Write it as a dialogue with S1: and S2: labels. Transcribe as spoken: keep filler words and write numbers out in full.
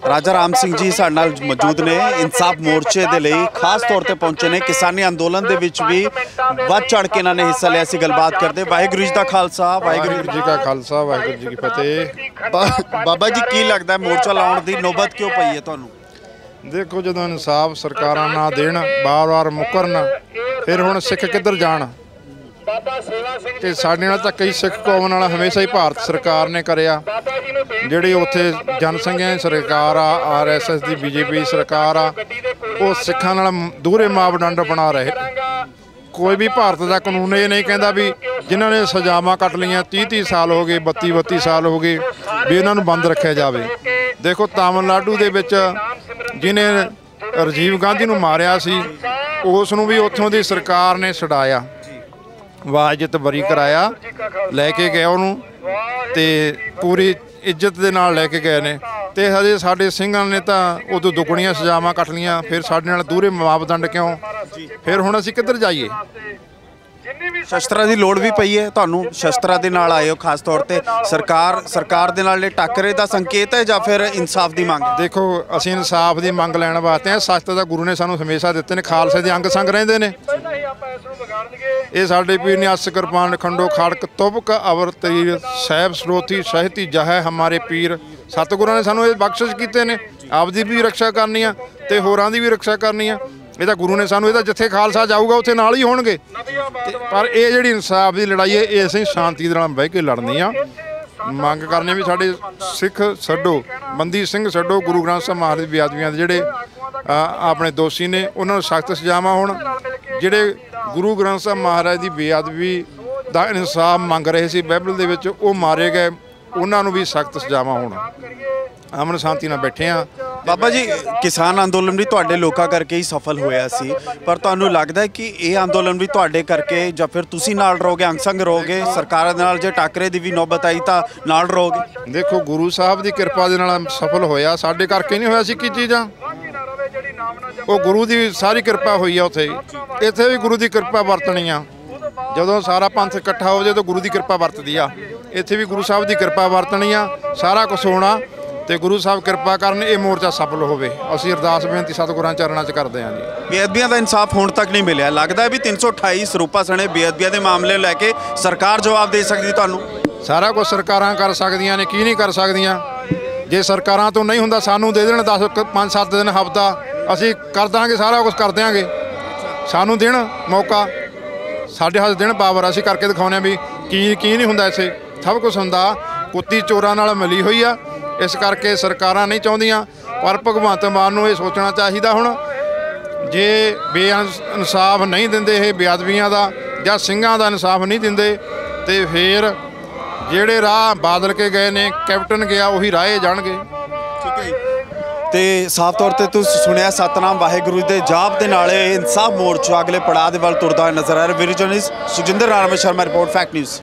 S1: राजा राम सिंह जी साडे नाल मौजूद ने। इंसाफ मोर्चे दे लई खास तौर पर पहुंचे ने। किसानी अंदोलन दे विच भी वध चढ़ के इन्होंने हिस्सा लिया। सी गलबात करते। वाहिगुरू जी का खालसा, वाहिगुरू
S2: जी का खालसा, वाहिगुरू जी की फतेह।
S1: बाबा जी की लगता है मोर्चा लाउण दी नौबत क्यों पई है तुहानूं?
S2: देखो जो इंसाफ सरकार ना देन, बार बार मुकरन, फिर हुण सिख किधर जाण? कि साडे नाल तां कई सिख कौम नाल हमेशा ही भारत सरकार ने करिया। जिहड़ी उत्थे जनसंघिया सरकार आ, आर एस एस की बीजेपी सरकार आ, वो सिखां नाल दूहरे मापदंड बना रहे। कोई भी भारत का कानून ये नहीं कहता भी जिन्हों ने सजावां कट लियां तीह तीह साल हो गए, बत्ती बत्ती साल हो गए, भी इन्हों बंद रखा जाए। देखो तमिलनाडु दे विच जिन्हें राजीव गांधी नूं मारिया सी, उस नूं भी उत्थों की सरकार ने छुड़ाया, वाजित बरी कराया, लैके गए उन्होंने ते पूरी इज्जत दे नाल लैके गए ने। ते हजे साडे सिंघां ने तां उदों दुगणियां सजावां कट लियां, फिर साडे नाल दूहरे मापदंड क्यों? फिर हुण असीं किधर जाइए?
S1: शस्त्रां की लोड़ भी पई है तुहानूं? शस्त्रां दे नाल आए हो खास तौर पर, सरकार सरकार दे नाल टाकरे का संकेत है या फिर इंसाफ की मंग?
S2: देखो असीं इंसाफ की मंग लैण वास्ते हैं। सख्त तां गुरु ने सानूं हमेशा दित्ते ने, खालसे दे अंग संग रहिंदे ने। ये साडे पीर ने अस किरपान खंडो खड़क तुबक अवर तीर साहिब सरोथी सहती जह हमारे पीर। सतगुरां ने सानूं ये बख्शिश कीते ने, आपदी भी रक्षा करनी आ ते होरां दी भी रक्षा करनी आ। ये तां गुरु ने सानूं ये जिथे खालसा जाऊगा उत्थे नाल ही होणगे। पर ये जिहड़ी इंसाफ की लड़ाई है ये असीं शांति दे नाल बह के लड़नी आ। मंग करने भी साडे सिख छड्डो, बंदी सिंह छड्डो, गुरु ग्रंथ साहिब महाराज दी बेअदबियां दे जिहड़े अपने दोषी ने उन्हां नूं सख्त सजावां होण। जिहड़े गुरु ग्रंथ साहिब महाराज की बेअदबी दा इंसाफ मंग रहे सी बाइबल दे विच, वो मारे गए, उन्हां नूं भी सख्त सजावां होण। अमन शांति नाल बैठे हाँ।
S1: बाबा जी किसान अंदोलन भी तुहाडे लोकां करके ही सफल होया सी, पर तुहानूं लगदा है कि ये अंदोलन भी तुहाडे करके या फिर तुसीं नाल रहोगे, अंग संग रहोगे? सरकार दे नाल जे टाकरे दी भी नौबत आई तां नाल रहोगे?
S2: देखो गुरु साहब की किरपा दे नाल सफल होया, साडे करके नहीं होया सी की चीज़ां। वो गुरु की सारी किरपा हुई है। उत्थे इत्थे भी गुरु की किरपा वरतनी आ। जदों सारा पंथ इकट्ठा हो जाए तो गुरु की किरपा वरतदी आ। इत्थे भी गुरु साहब की किरपा वरतनी आ। सारा कुछ होना ते गुरु साहब किरपा करन, ये मोर्चा सफल होवे। असीं अरदास बेनती सतगुरां चरणा च करदे हां जी।
S1: बेअदबियां का इंसाफ हुण तक नहीं मिलिया। लगदा है भी तीन सौ अठाई सरूपा सने बेअदबियां के मामले लैके सरकार जवाब दे सकदी तुहानूं?
S2: सारा कुछ सरकारां कर सकदियां ने, की नहीं कर सकदियां? जे सरकारां तो नहीं हुंदा सानूं दे देण दस पाँच सत्त दिन हफ्ता, असीं कर दांगे, सारा कुछ कर देंगे। सानूं देण मौका, साडे हत्थ देण पावर, असीं करके दिखाउने भी की की नहीं हुंदा। इसे सब कुछ हुंदा। कुत्ती चोरां नाल मिली हुई आ, इस करके सरकारां नहीं चाहुंदियां। पर भगवंत मान नूं ये सोचना चाहिदा हुण, जे बेइंसाफ नहीं दिंदे ये बेअदबियां दा जां ਸਿੰਘਾਂ ਦਾ इंसाफ नहीं दिंदे ते फिर ਜਿਹੜੇ ਰਾਹ ਬਾਦਲ के गए ने, कैप्टन गया उही राहे जाणगे।
S1: ठीक है। तो साफ तौर पर तुसीं सुनिया सतनाम वाहिगुरू के जाप के नाल इंसाफ मोर्चा अगले पड़ाव के वल तुरदा नजर आ रहा। Video journalist Sujinder Rana Sharma, report fact news.